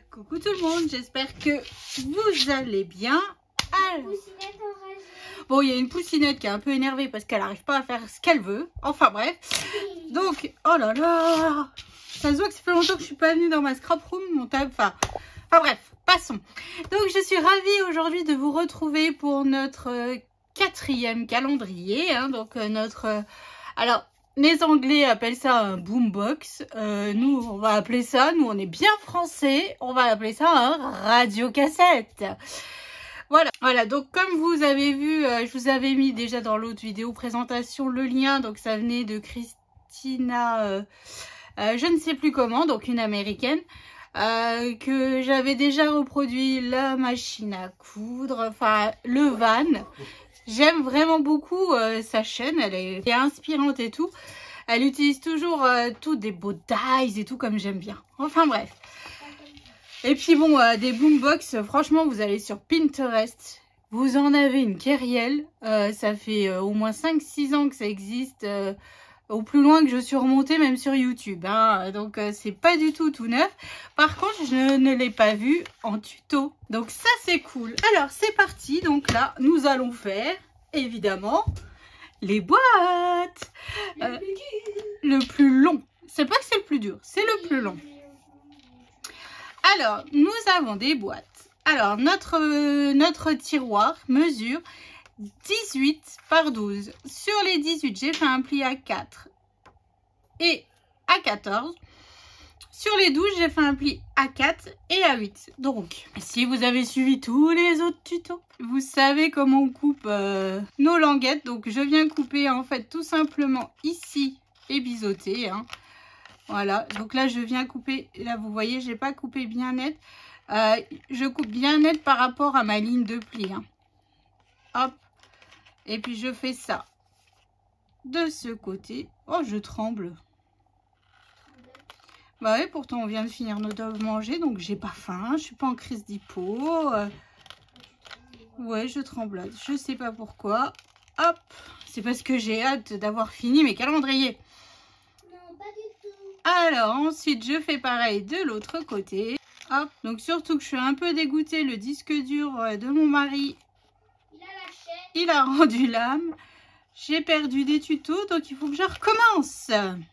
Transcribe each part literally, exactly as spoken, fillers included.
Coucou tout le monde, j'espère que vous allez bien. Alors... Bon, il y a une poussinette qui est un peu énervée parce qu'elle n'arrive pas à faire ce qu'elle veut. Enfin bref. Donc, oh là là, ça se voit que ça fait longtemps que je suis pas venue dans ma scrap room, mon table. Enfin, enfin bref, passons. Donc, je suis ravie aujourd'hui de vous retrouver pour notre euh, quatrième calendrier. Hein, donc, euh, notre... Euh, alors... Les Anglais appellent ça un boombox. Euh, nous, on va appeler ça, nous on est bien français, on va appeler ça un radiocassette. Voilà, voilà. Donc comme vous avez vu, euh, je vous avais mis déjà dans l'autre vidéo présentation le lien. Donc ça venait de Christina, euh, euh, je ne sais plus comment, donc une américaine. Euh, que j'avais déjà reproduit la machine à coudre, enfin le van. J'aime vraiment beaucoup euh, sa chaîne, elle est, elle est inspirante et tout. Elle utilise toujours euh, tout des beaux dies et tout comme j'aime bien. Enfin bref. Et puis bon, euh, des boombox, franchement vous allez sur Pinterest, vous en avez une Keriel. Euh, ça fait euh, au moins cinq six ans que ça existe. Euh, au plus loin que je suis remontée, même sur YouTube. Hein. Donc, euh, c'est pas du tout tout neuf. Par contre, je ne l'ai pas vu en tuto. Donc, ça, c'est cool. Alors, c'est parti. Donc là, nous allons faire, évidemment, les boîtes. Euh, le plus long. C'est pas que c'est le plus dur, c'est le plus long. Alors, nous avons des boîtes. Alors, notre, euh, notre tiroir mesure dix-huit par douze. Sur les dix-huit, j'ai fait un pli à quatre et à quatorze. Sur les douze, j'ai fait un pli à quatre et à huit. Donc, si vous avez suivi tous les autres tutos, vous savez comment on coupe euh, nos languettes. Donc, je viens couper en fait tout simplement ici et biseauter. Hein. Voilà. Donc là, je viens couper. Là, vous voyez, j'ai pas coupé bien net. Euh, je coupe bien net par rapport à ma ligne de pli. Hein. Hop. Et puis je fais ça de ce côté. Oh, je tremble. Bah oui, pourtant on vient de finir nos doigts manger, donc j'ai pas faim. Je suis pas en crise d'hypo. Euh... Ouais, je tremble. Je sais pas pourquoi. Hop, c'est parce que j'ai hâte d'avoir fini mes calendriers. Non, pas du tout. Alors ensuite, je fais pareil de l'autre côté. Hop, donc surtout que je suis un peu dégoûtée. Le disque dur de mon mari, il a rendu l'âme. J'ai perdu des tutos, donc il faut que je recommence.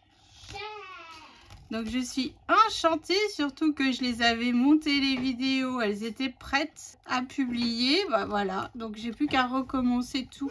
Donc je suis enchantée, surtout que je les avais montées les vidéos, elles étaient prêtes à publier. Bah voilà, donc j'ai plus qu'à recommencer tout.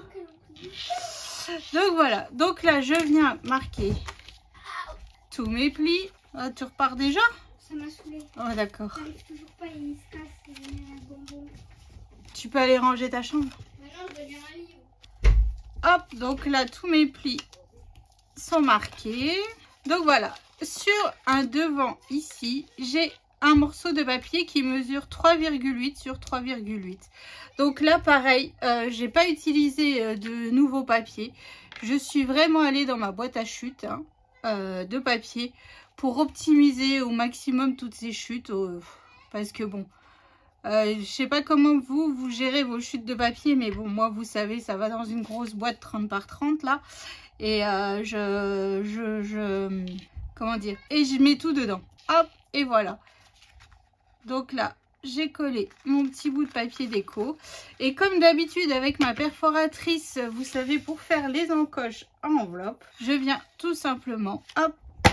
Donc voilà, donc là je viens marquer tous mes plis. Ah, tu repars déjà? Ça m'a saoulée. Oh d'accord. J'arrive toujours pas, il se casse, il y a un bonbon. Tu peux aller ranger ta chambre? Maintenant je veux lire un livre. Hop, donc là tous mes plis sont marqués. Donc voilà, sur un devant ici, j'ai un morceau de papier qui mesure trois virgule huit sur trois virgule huit. Donc là pareil, euh, j'ai pas utilisé euh, de nouveau papier. Je suis vraiment allée dans ma boîte à chute hein, euh, de papier pour optimiser au maximum toutes ces chutes. Euh, parce que bon... Euh, je sais pas comment vous, vous gérez vos chutes de papier, mais bon, moi, vous savez, ça va dans une grosse boîte trente par trente, là. Et euh, je, je, je... Comment dire? Et je mets tout dedans. Hop, et voilà. Donc là, j'ai collé mon petit bout de papier déco. Et comme d'habitude, avec ma perforatrice, vous savez, pour faire les encoches en enveloppe, je viens tout simplement, hop,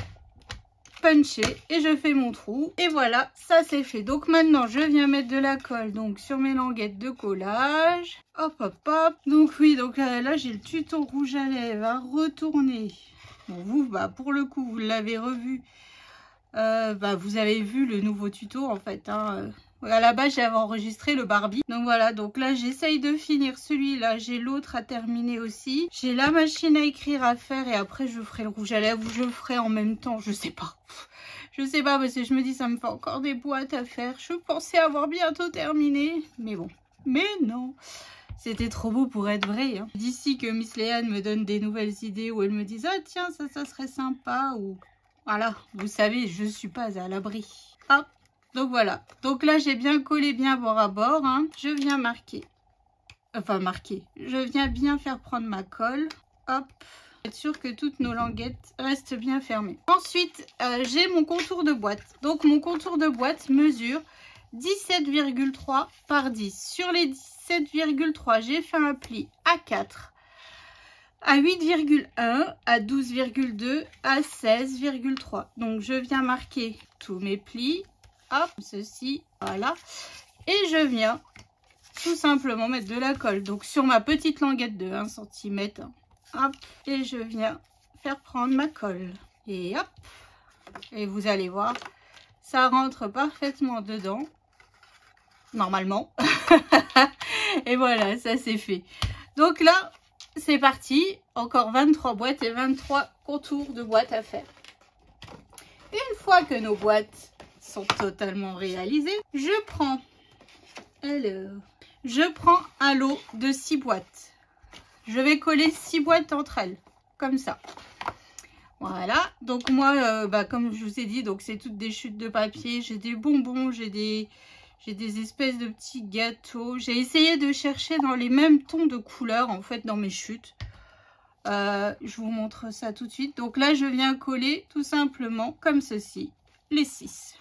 puncher et je fais mon trou et voilà, ça c'est fait. Donc maintenant je viens mettre de la colle donc sur mes languettes de collage. Hop hop hop. Donc oui, donc là, là j'ai le tuto rouge à lèvres à retourner. Bon vous, bah pour le coup vous l'avez revu. Euh, bah vous avez vu le nouveau tuto en fait. Hein. À la base j'avais enregistré le Barbie. Donc voilà, donc là j'essaye de finir celui-là. J'ai l'autre à terminer aussi. J'ai la machine à écrire à faire et après je ferai le rouge à lèvres ou je le ferai en même temps. Je sais pas. Je sais pas parce que je me dis ça me fait encore des boîtes à faire. Je pensais avoir bientôt terminé. Mais bon. Mais non. C'était trop beau pour être vrai. Hein. D'ici que Miss Léane me donne des nouvelles idées où elle me dise ah tiens ça ça serait sympa ou... Voilà, vous savez, je suis pas à l'abri. Hop. Donc voilà, donc là j'ai bien collé bien bord à bord, hein. Je viens marquer, enfin marquer, je viens bien faire prendre ma colle, hop, Être sûr que toutes nos languettes restent bien fermées. Ensuite, euh, j'ai mon contour de boîte. Donc mon contour de boîte mesure dix-sept virgule trois par dix. Sur les dix-sept virgule trois, j'ai fait un pli à quatre, à huit virgule un, à douze virgule deux, à seize virgule trois. Donc je viens marquer tous mes plis. Hop, ceci, voilà. Et je viens tout simplement mettre de la colle. Donc sur ma petite languette de un centimètre. Hop, et je viens faire prendre ma colle. Et hop, et vous allez voir, ça rentre parfaitement dedans. Normalement. Et voilà, ça c'est fait. Donc là, c'est parti. Encore vingt-trois boîtes et vingt-trois contours de boîtes à faire. Une fois que nos boîtes sont totalement réalisées, je prends, alors, je prends un lot de six boîtes. Je vais coller six boîtes entre elles, comme ça. Voilà, donc moi, euh, bah, comme je vous ai dit, donc c'est toutes des chutes de papier. J'ai des bonbons, j'ai des, j'ai des espèces de petits gâteaux. J'ai essayé de chercher dans les mêmes tons de couleurs, en fait, dans mes chutes. Euh, je vous montre ça tout de suite. Donc là, je viens coller tout simplement, comme ceci, les six.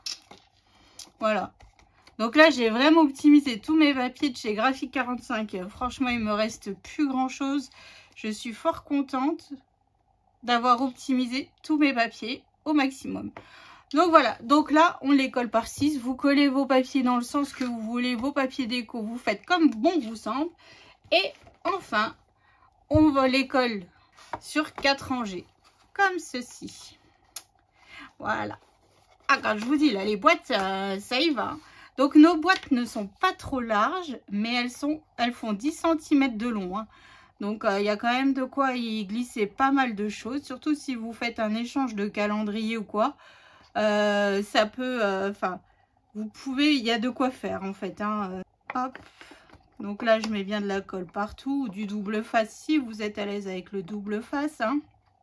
Voilà. Donc là, j'ai vraiment optimisé tous mes papiers de chez Graphique quarante-cinq. Franchement, il me reste plus grand chose. Je suis fort contente d'avoir optimisé tous mes papiers au maximum. Donc voilà. Donc là, on les colle par six. Vous collez vos papiers dans le sens que vous voulez. Vos papiers déco, vous faites comme bon vous semble. Et enfin, on va les coller sur quatre rangées. Comme ceci. Voilà. Ah, quand je vous dis, là, les boîtes, euh, ça y va. Donc nos boîtes ne sont pas trop larges, mais elles, sont, elles font dix centimètres de long. Hein. Donc il euh, y a quand même de quoi y glisser pas mal de choses. Surtout si vous faites un échange de calendrier ou quoi. Euh, ça peut... Enfin, euh, vous pouvez... Il y a de quoi faire en fait. Hein. Euh, hop. Donc là je mets bien de la colle partout. Ou du double face si vous êtes à l'aise avec le double face. Hein.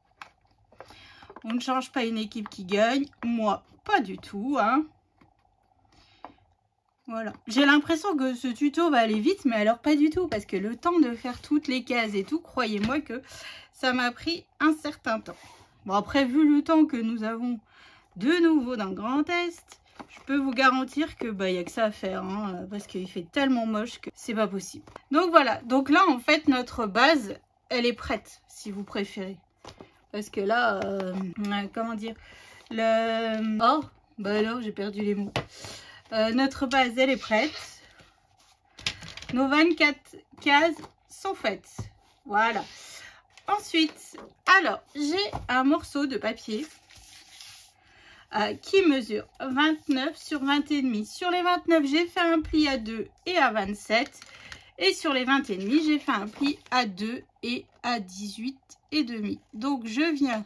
On ne change pas une équipe qui gagne. Moi, pas du tout. Hein. Voilà. J'ai l'impression que ce tuto va aller vite, mais alors pas du tout. Parce que le temps de faire toutes les cases et tout, croyez-moi que ça m'a pris un certain temps. Bon, après, vu le temps que nous avons de nouveau dans le Grand Est, je peux vous garantir que bah, y a que ça à faire. Hein, parce qu'il fait tellement moche que c'est pas possible. Donc voilà. Donc là, en fait, notre base, elle est prête, si vous préférez. Parce que là, euh, comment dire, le... Oh, bah alors, j'ai perdu les mots. Euh, notre base, elle est prête. Nos vingt-quatre cases sont faites. Voilà. Ensuite, alors, j'ai un morceau de papier euh, qui mesure vingt-neuf sur vingt et demi. Sur les vingt-neuf, j'ai fait un pli à deux et à vingt-sept. Et sur les vingt et demi, j'ai fait un pli à deux et à dix-huit et demi. Donc, je viens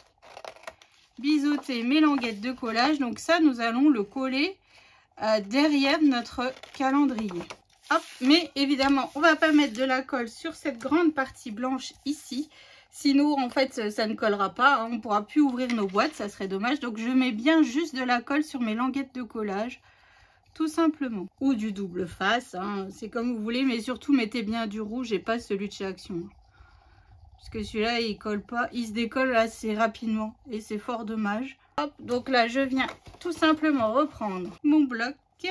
biseauter mes languettes de collage. Donc, ça, nous allons le coller Euh, derrière notre calendrier. Hop, mais évidemment, on va pas mettre de la colle sur cette grande partie blanche ici. Sinon, en fait, ça ne collera pas. Hein, on ne pourra plus ouvrir nos boîtes, ça serait dommage. Donc, je mets bien juste de la colle sur mes languettes de collage, tout simplement. Ou du double face, hein, c'est comme vous voulez. Mais surtout, mettez bien du rouge et pas celui de chez Action. Parce que celui-là, il colle pas, il se décolle assez rapidement. Et c'est fort dommage. Hop, donc là, je viens tout simplement reprendre mon bloc.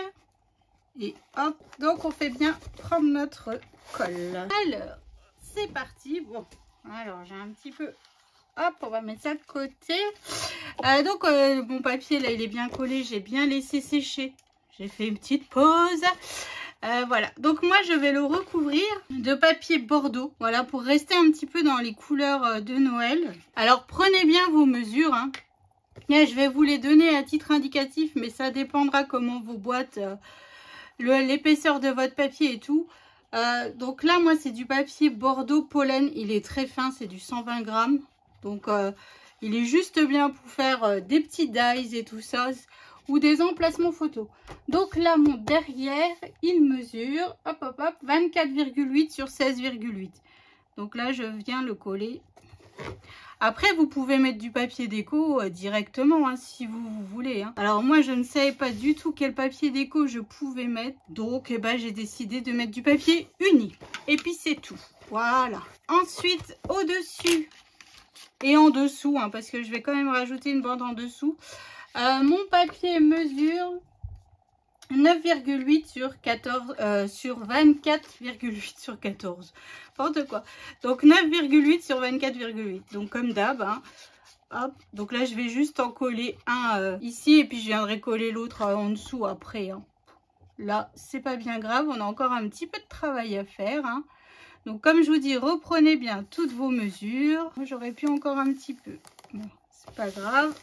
Et hop, donc on fait bien prendre notre colle. Alors, c'est parti. Bon, alors j'ai un petit peu... Hop, on va mettre ça de côté. Euh, donc, euh, mon papier, là, il est bien collé. J'ai bien laissé sécher. J'ai fait une petite pause. Euh, voilà, donc moi, je vais le recouvrir de papier bordeaux. Voilà, pour rester un petit peu dans les couleurs de Noël. Alors, prenez bien vos mesures, hein. Et je vais vous les donner à titre indicatif, mais ça dépendra comment vos boîtes, euh, l'épaisseur de votre papier et tout. Euh, donc là, moi, c'est du papier Bordeaux Pollen. Il est très fin, c'est du cent vingt grammes. Donc, euh, il est juste bien pour faire euh, des petits dies et tout ça, ou des emplacements photos. Donc là, mon derrière, il mesure, hop, hop, hop, vingt-quatre virgule huit sur seize virgule huit. Donc là, je viens le coller. Après, vous pouvez mettre du papier déco euh, directement, hein, si vous, vous voulez. Hein. Alors, moi, je ne savais pas du tout quel papier déco je pouvais mettre. Donc, eh ben, j'ai décidé de mettre du papier uni. Et puis, c'est tout. Voilà. Ensuite, au-dessus et en dessous, hein, parce que je vais quand même rajouter une bande en dessous. Euh, mon papier mesure neuf virgule huit sur quatorze, euh, sur vingt-quatre virgule huit sur quatorze. N'importe quoi. Donc neuf virgule huit sur vingt-quatre virgule huit. Donc comme d'hab, hein. Hop. Donc là, je vais juste en coller un euh, ici et puis je viendrai coller l'autre euh, en dessous après. Hein. Là, c'est pas bien grave. On a encore un petit peu de travail à faire. Hein. Donc comme je vous dis, reprenez bien toutes vos mesures. J'aurais pu encore un petit peu. Bon, c'est pas grave.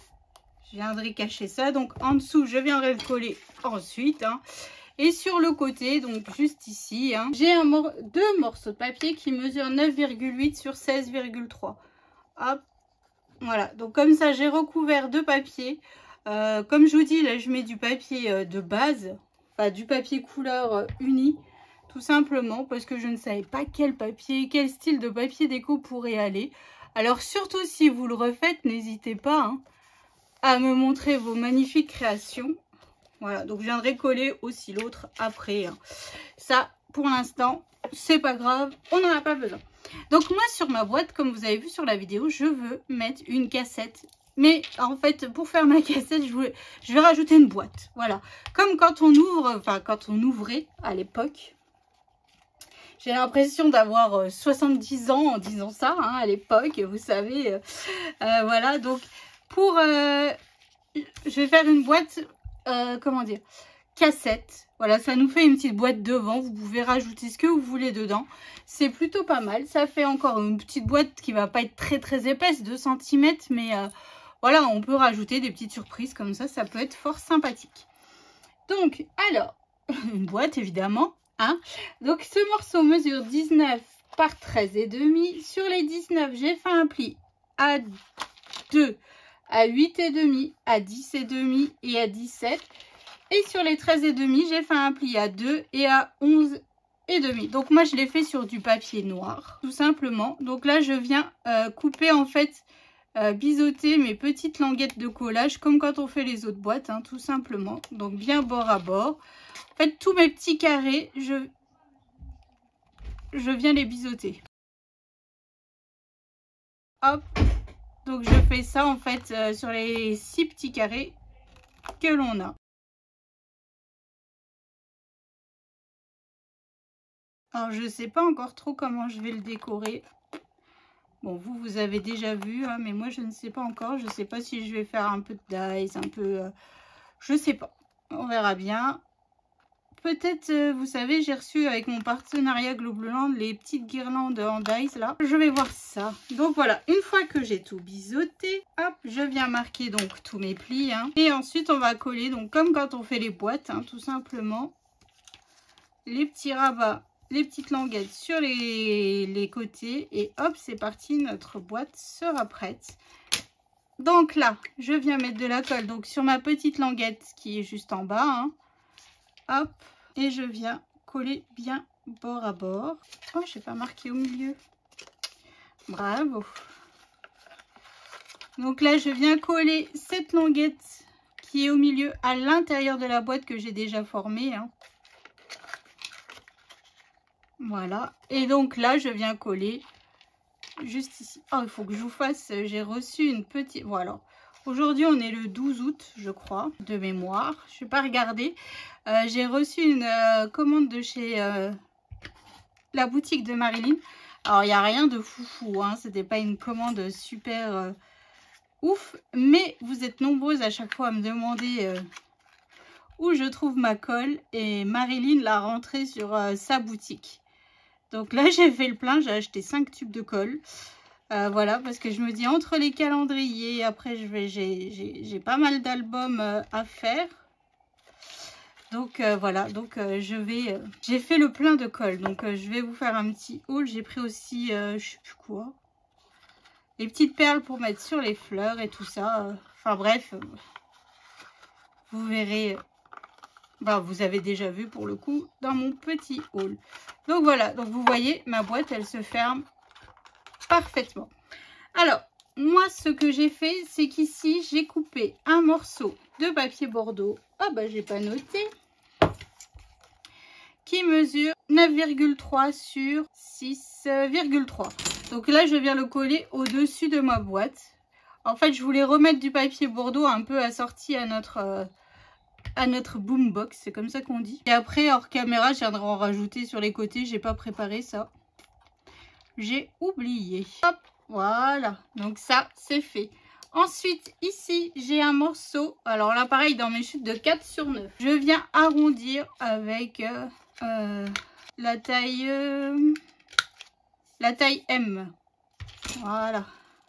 Je viendrai cacher ça. Donc en dessous, je viendrai le coller ensuite. Hein. Et sur le côté, donc juste ici, hein, j'ai un mor deux morceaux de papier qui mesurent neuf virgule huit sur seize virgule trois. Hop. Voilà. Donc comme ça, j'ai recouvert deux papiers. Euh, comme je vous dis, là, je mets du papier euh, de base. Enfin, du papier couleur euh, uni. Tout simplement parce que je ne savais pas quel papier, quel style de papier déco pourrait aller. Alors surtout si vous le refaites, n'hésitez pas, hein, à me montrer vos magnifiques créations. Voilà, donc je viendrai coller aussi l'autre après. Hein. Ça, pour l'instant, c'est pas grave, on n'en a pas besoin. Donc moi, sur ma boîte, comme vous avez vu sur la vidéo, je veux mettre une cassette. Mais en fait, pour faire ma cassette, je, voulais, je vais rajouter une boîte. Voilà, comme quand on ouvre, enfin quand on ouvrait à l'époque. J'ai l'impression d'avoir soixante-dix ans en disant ça, hein, à l'époque, vous savez. Euh, euh, voilà, donc pour... Euh, je vais faire une boîte, euh, comment dire, cassette. Voilà, ça nous fait une petite boîte devant. Vous pouvez rajouter ce que vous voulez dedans. C'est plutôt pas mal. Ça fait encore une petite boîte qui va pas être très très épaisse, deux centimètres. Mais euh, voilà, on peut rajouter des petites surprises comme ça. Ça peut être fort sympathique. Donc, alors, une boîte évidemment. Hein. Donc ce morceau mesure dix-neuf par treize et demi. Sur les dix-neuf, j'ai fait un pli à deux, à huit et demi, à dix et demi et à dix-sept. Et sur les treize et demi, j'ai fait un pli à deux et à onze et demi. Donc moi je l'ai fait sur du papier noir, tout simplement. Donc là je viens euh, couper en fait, euh, biseauter mes petites languettes de collage comme quand on fait les autres boîtes, hein, tout simplement. Donc bien bord à bord. En fait, tous mes petits carrés, je, je viens les biseauter. Hop. Donc, je fais ça, en fait, euh, sur les six petits carrés que l'on a. Alors, je ne sais pas encore trop comment je vais le décorer. Bon, vous, vous avez déjà vu, hein, mais moi, je ne sais pas encore. Je ne sais pas si je vais faire un peu de dice, un peu... Euh, je ne sais pas. On verra bien. Peut-être, euh, vous savez, j'ai reçu avec mon partenariat Globeland les petites guirlandes en dice là. Je vais voir ça. Donc voilà, une fois que j'ai tout biseauté, hop, je viens marquer donc tous mes plis. Hein. Et ensuite, on va coller, donc comme quand on fait les boîtes, hein, tout simplement, les petits rabats, les petites languettes sur les, les côtés. Et hop, c'est parti, notre boîte sera prête. Donc là, je viens mettre de la colle donc sur ma petite languette qui est juste en bas. Hein. Hop, et je viens coller bien bord à bord. Oh, je n'ai pas marqué au milieu. Bravo. Donc là, je viens coller cette languette qui est au milieu à l'intérieur de la boîte que j'ai déjà formée. Hein. Voilà. Et donc là, je viens coller juste ici. Oh, il faut que je vous fasse. J'ai reçu une petite... Voilà. Aujourd'hui, on est le douze août, je crois, de mémoire. Je ne vais pas regarder. Euh, J'ai reçu une euh, commande de chez euh, la boutique de Marilyn. Alors, il n'y a rien de foufou. Hein. Ce n'était pas une commande super euh, ouf. Mais vous êtes nombreuses à chaque fois à me demander euh, où je trouve ma colle. Et Marilyn l'a rentrée sur euh, sa boutique. Donc là, j'ai fait le plein. J'ai acheté cinq tubes de colle. Euh, voilà, parce que je me dis entre les calendriers, après je vais j'ai pas mal d'albums euh, à faire. Donc euh, voilà, donc euh, je vais euh, j'ai fait le plein de colle. Donc euh, je vais vous faire un petit haul. J'ai pris aussi euh, je sais plus quoi. Les petites perles pour mettre sur les fleurs et tout ça. Enfin bref, euh, vous verrez. Bah, vous avez déjà vu pour le coup dans mon petit haul. Donc voilà, donc vous voyez ma boîte, elle se ferme parfaitement. Alors, moi, ce que j'ai fait, c'est qu'ici, j'ai coupé un morceau de papier bordeaux. Ah, bah, j'ai pas noté. Qui mesure neuf virgule trois sur six virgule trois. Donc là, je viens le coller au-dessus de ma boîte. En fait, je voulais remettre du papier Bordeaux un peu assorti à notre, euh, à notre boombox. C'est comme ça qu'on dit. Et après, hors caméra, je viendrai en rajouter sur les côtés. J'ai pas préparé ça. J'ai oublié. Hop, voilà. Donc ça, c'est fait. Ensuite, ici, j'ai un morceau. Alors là, pareil, dans mes chutes de quatre sur neuf. Je viens arrondir avec euh, euh, la taille... Euh, la taille M. Voilà.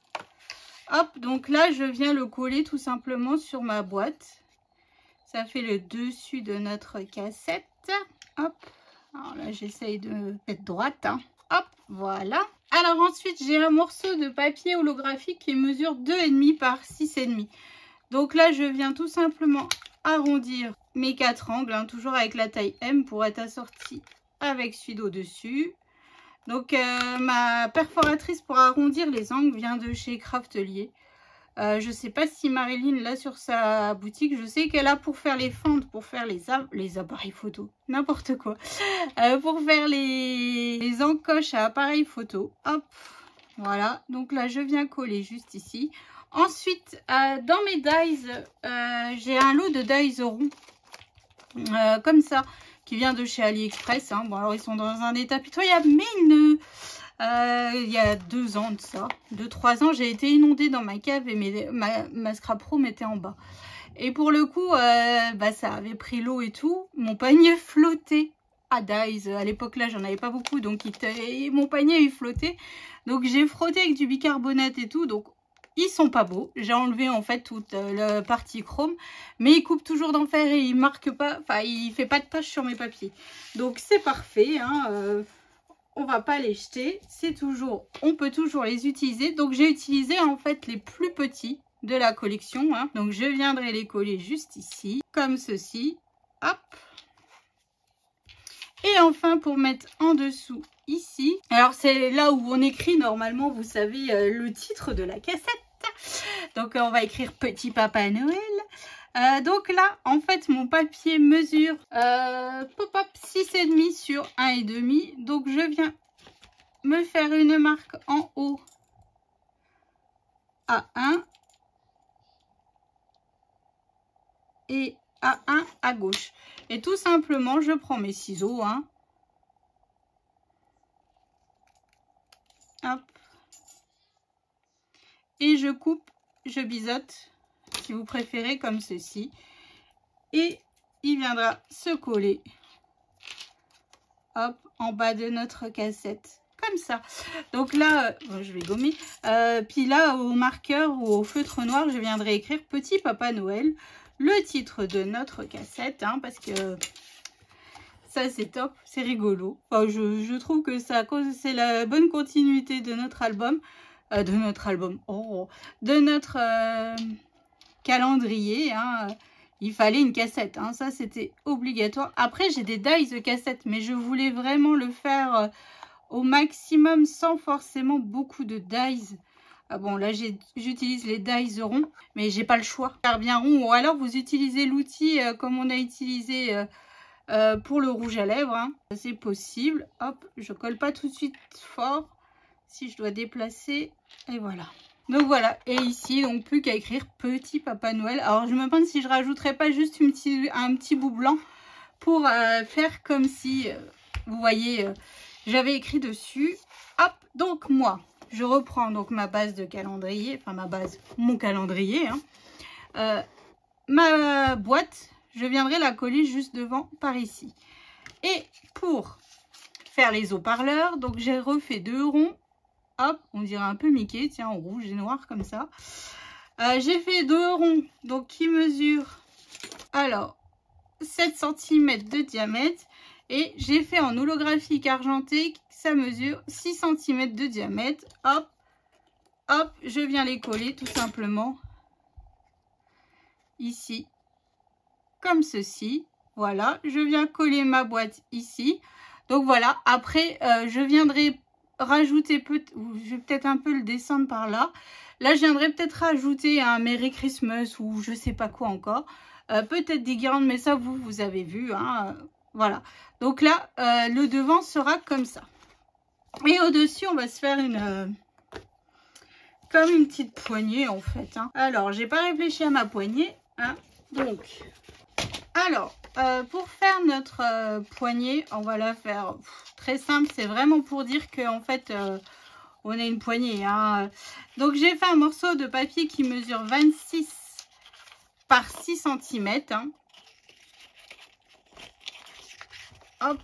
Hop, donc là, je viens le coller tout simplement sur ma boîte. Ça fait le dessus de notre cassette. Hop. Alors là, j'essaye de être droite. Hein. Hop, voilà. Alors ensuite, j'ai un morceau de papier holographique qui mesure deux virgule cinq par six virgule cinq. Donc là, je viens tout simplement arrondir mes quatre angles, hein, toujours avec la taille M pour être assorti avec celui d'au-dessus. Donc euh, ma perforatrice pour arrondir les angles vient de chez Craftelier. Euh, je ne sais pas si Marilyn l'a sur sa boutique. Je sais qu'elle a pour faire les fentes, pour faire les, les appareils photo, n'importe quoi. Euh, pour faire les, les encoches à appareils photo. Hop, voilà. Donc là, je viens coller juste ici. Ensuite, euh, dans mes dies, euh, j'ai un lot de dies ronds. Euh, comme ça. Qui vient de chez AliExpress. Hein. Bon, alors ils sont dans un état pitoyable, mais ils ne... Euh, il y a deux ans de ça, deux trois ans, j'ai été inondée dans ma cave et mes, ma, ma Scrap Pro m'était en bas. Et pour le coup, euh, bah, ça avait pris l'eau et tout. Mon panier flottait à dies. À l'époque là, j'en avais pas beaucoup, donc il mon panier il flottait. Donc j'ai frotté avec du bicarbonate et tout. Donc ils sont pas beaux. J'ai enlevé en fait toute la partie chrome, mais il coupe toujours d'enfer et il marque pas, enfin il fait pas de taches sur mes papiers. Donc c'est parfait. Hein, euh, on va pas les jeter. C'est toujours, on peut toujours les utiliser. Donc j'ai utilisé en fait les plus petits de la collection. Hein. Donc je viendrai les coller juste ici, comme ceci. Hop. Et enfin pour mettre en dessous ici. Alors c'est là où on écrit normalement, vous savez, euh, le titre de la cassette. Donc on va écrire Petit Papa Noël. Euh, donc là, en fait, mon papier mesure euh, pop-up six virgule cinq sur un virgule cinq. Donc je viens me faire une marque en haut à un et à un à gauche. Et tout simplement, je prends mes ciseaux. Hein. Hop. Et je coupe, je biseaute, si vous préférez, comme ceci. Et il viendra se coller, hop, en bas de notre cassette. Comme ça. Donc là, euh, je vais gommer. Euh, puis là, au marqueur ou au feutre noir, je viendrai écrire Petit Papa Noël. Le titre de notre cassette, hein, parce que ça, c'est top, c'est rigolo. Enfin, je, je trouve que ça c'est la bonne continuité de notre album. Euh, de notre album, oh, de notre euh, calendrier, hein. Il fallait une cassette, hein. Ça c'était obligatoire. Après j'ai des dies de cassette, mais je voulais vraiment le faire euh, au maximum sans forcément beaucoup de dies. Ah bon, là j'utilise les dies ronds, mais j'ai pas le choix. Faire bien rond, ou alors vous utilisez l'outil euh, comme on a utilisé euh, euh, pour le rouge à lèvres, hein. C'est possible. Hop, je colle pas tout de suite fort. Si je dois déplacer, et voilà. Donc voilà, et ici, donc plus qu'à écrire Petit Papa Noël. Alors je me demande si je rajouterais pas juste une petit, un petit bout blanc pour euh, faire comme si, euh, vous voyez, euh, j'avais écrit dessus. Hop, donc moi, je reprends donc ma base de calendrier, enfin ma base, mon calendrier. Hein. Euh, ma boîte, je viendrai la coller juste devant par ici. Et pour faire les haut-parleurs, donc j'ai refait deux ronds. Hop, on dirait un peu Mickey, tiens, en rouge et noir comme ça. Euh, j'ai fait deux ronds, donc qui mesurent, alors, sept centimètres de diamètre. Et j'ai fait en holographique argenté, ça mesure six centimètres de diamètre. Hop, hop, je viens les coller tout simplement ici, comme ceci. Voilà, je viens coller ma boîte ici. Donc voilà, après, euh, je viendrai rajouter, peut je vais peut-être un peu le descendre par là. Là, je viendrai peut-être rajouter un Merry Christmas ou je sais pas quoi encore. Euh, peut-être des guirlandes, mais ça, vous, vous avez vu. Hein, euh, voilà. Donc là, euh, le devant sera comme ça. Et au-dessus, on va se faire une... Euh, comme une petite poignée en fait. Hein. Alors, j'ai pas réfléchi à ma poignée. Hein. Donc, alors, euh, pour faire notre euh, poignée, on va la faire pff, très simple. C'est vraiment pour dire qu'en fait, euh, on a une poignée. Hein. Donc, j'ai fait un morceau de papier qui mesure vingt-six par six centimètres. Hein. Hop.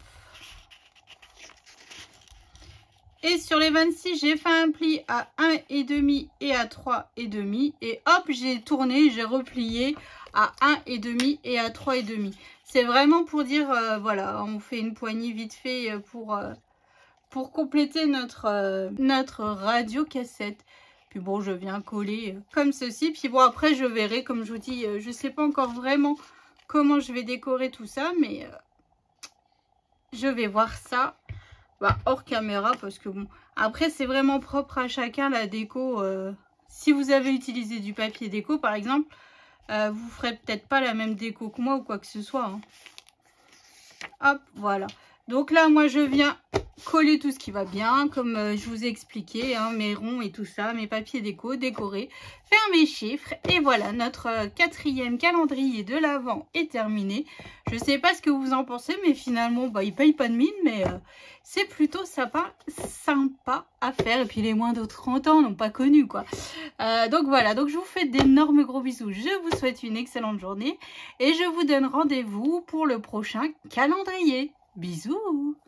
Et sur les vingt-six, j'ai fait un pli à un virgule cinq et à trois virgule cinq. Et hop, j'ai tourné, j'ai replié à un virgule cinq et à trois virgule cinq. C'est vraiment pour dire, euh, voilà, on fait une poignée vite fait pour, euh, pour compléter notre, euh, notre radio cassette. Puis bon, je viens coller comme ceci. Puis bon, après, je verrai, comme je vous dis, je ne sais pas encore vraiment comment je vais décorer tout ça. Mais euh, je vais voir ça. Bah, hors caméra parce que bon, après c'est vraiment propre à chacun la déco. Euh, si vous avez utilisé du papier déco par exemple, euh, vous ferez peut-être pas la même déco que moi ou quoi que ce soit. Hein. Hop, voilà. Donc là, moi je viens coller tout ce qui va bien, comme euh, je vous ai expliqué, hein, mes ronds et tout ça, mes papiers déco, décorer, faire mes chiffres. Et voilà, notre euh, quatrième calendrier de l'Avent est terminé. Je sais pas ce que vous en pensez, mais finalement, bah, il paye pas de mine, mais euh, c'est plutôt sympa, sympa à faire. Et puis les moins de trente ans n'ont pas connu, quoi. Euh, donc voilà, donc je vous fais d'énormes gros bisous. Je vous souhaite une excellente journée et je vous donne rendez-vous pour le prochain calendrier. Bisous!